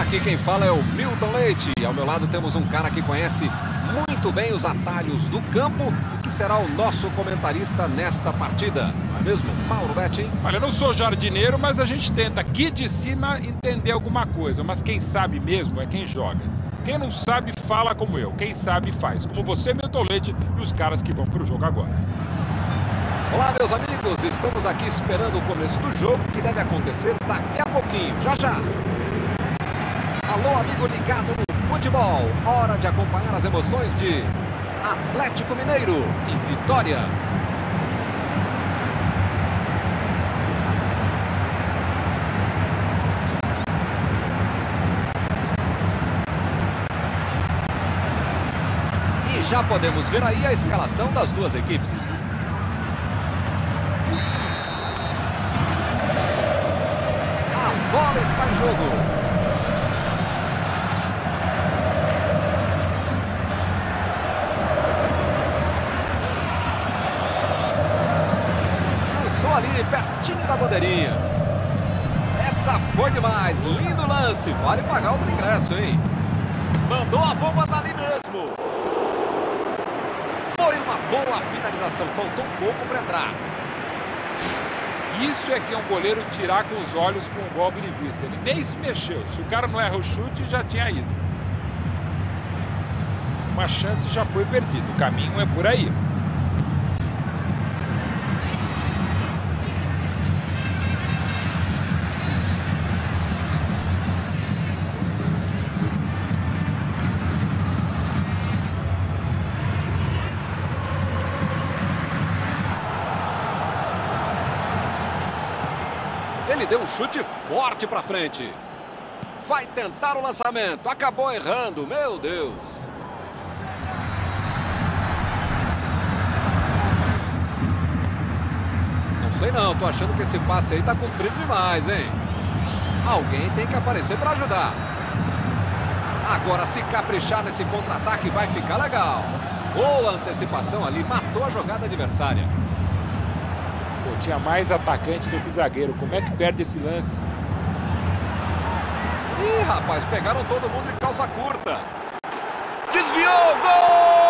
Aqui quem fala é o Milton Leite. E ao meu lado temos um cara que conhece muito bem os atalhos do campo e que será o nosso comentarista nesta partida. Não é mesmo, Mauro Betting? Olha, eu não sou jardineiro, mas a gente tenta aqui de cima entender alguma coisa. Mas quem sabe mesmo é quem joga. Quem não sabe, fala como eu. Quem sabe, faz. Como você, Milton Leite, e os caras que vão para o jogo agora. Olá, meus amigos. Estamos aqui esperando o começo do jogo, que deve acontecer daqui a pouquinho. Já, já. Alô, amigo ligado no futebol. Hora de acompanhar as emoções de Atlético Mineiro e Vitória. E já podemos ver aí a escalação das duas equipes. A bola está em jogo. Ali, pertinho da bandeirinha. Essa foi demais. Lindo lance. Vale pagar outro ingresso, hein? Mandou a bomba dali mesmo. Foi uma boa finalização. Faltou um pouco para entrar. Isso é que é um goleiro tirar com os olhos com o golpe de vista. Ele nem se mexeu. Se o cara não erra o chute, já tinha ido. Uma chance já foi perdida. O caminho é por aí. Ele deu um chute forte para frente. Vai tentar o lançamento. Acabou errando. Meu Deus. Não sei não. Tô achando que esse passe aí tá comprido demais, hein? Alguém tem que aparecer para ajudar. Agora, se caprichar nesse contra-ataque, vai ficar legal. Boa antecipação ali. Matou a jogada adversária. Tinha mais atacante do que zagueiro. Como é que perde esse lance? Ih, rapaz, pegaram todo mundo de calça curta. Desviou, gol!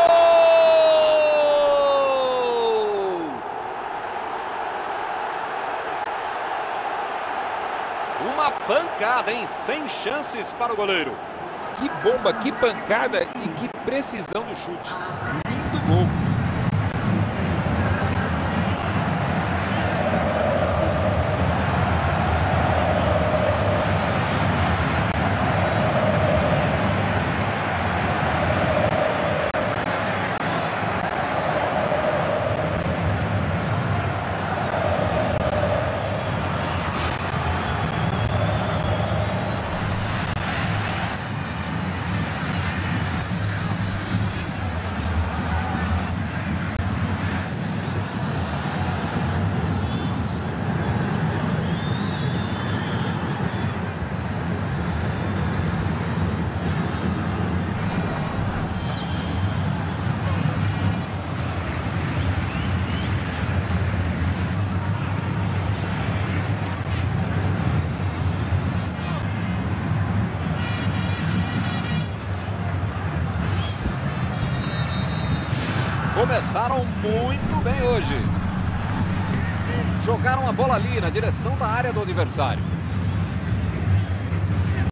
Uma pancada, hein? Sem chances para o goleiro. Que bomba, que pancada e que precisão do chute. Lindo gol. Começaram muito bem hoje. Jogaram a bola ali na direção da área do adversário.